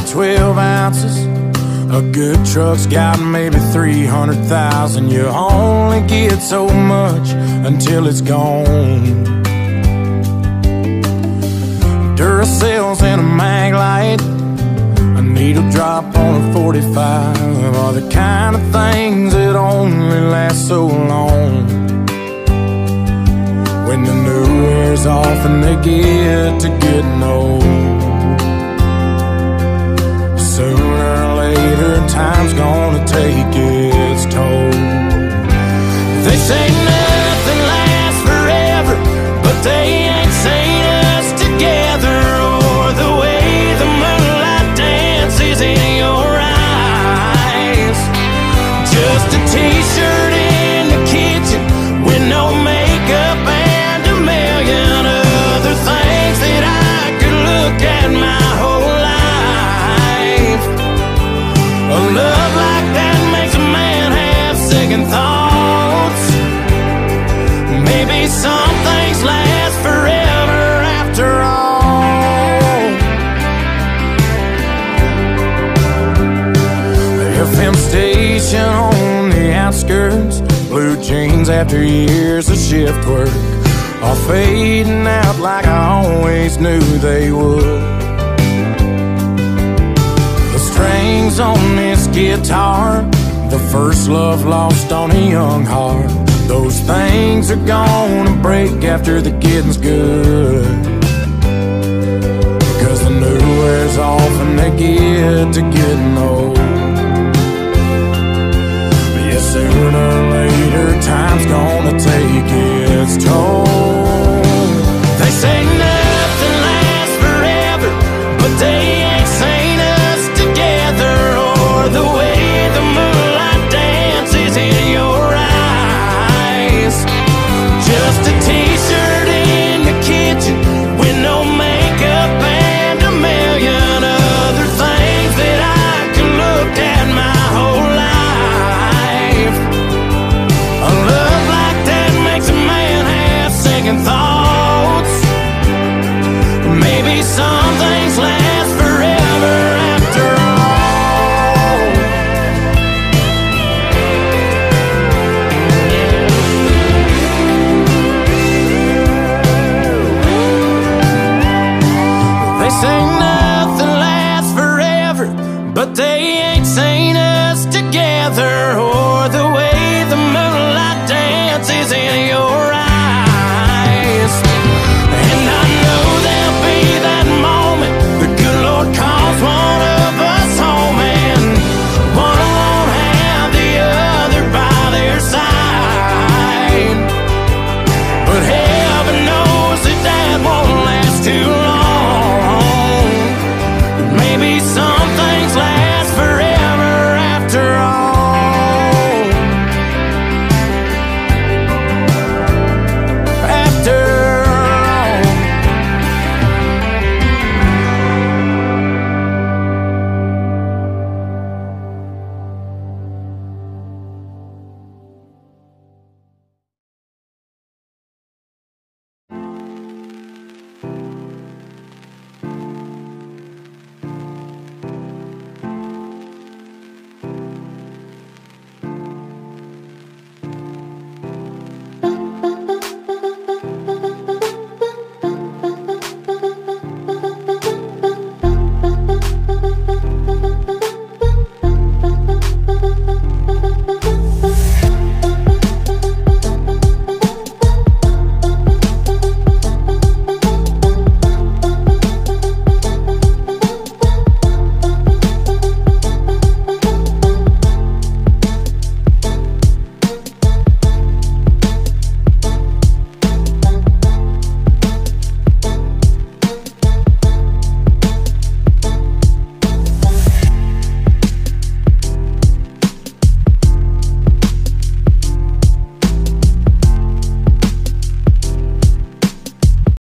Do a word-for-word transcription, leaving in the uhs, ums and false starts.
twelve ounces. A good truck's got maybe three hundred thousand. You only get so much until it's gone. Duracells and a mag light, a needle drop on a forty-five are the kind of things that only last so long. When the new wears off and they get to getting old, sooner or later time's gonna take its toll. They say nothing lasts forever, but they ain't seen us together, or the way the moonlight dances in your eyes. Just a t-shirt in the kitchen with no makeup and a million other things that I could look at my whole life. A love like that makes a man have second thoughts. Maybe some things last forever after all. The F M station on the outskirts, blue jeans after years of shift work, all fading out like I always knew they would. The strings on this guitar, the first love lost on a young heart, those things are gonna break after the getting's good. Because the new wears off and they get to getting old. But yeah, sooner or later time's gonna take it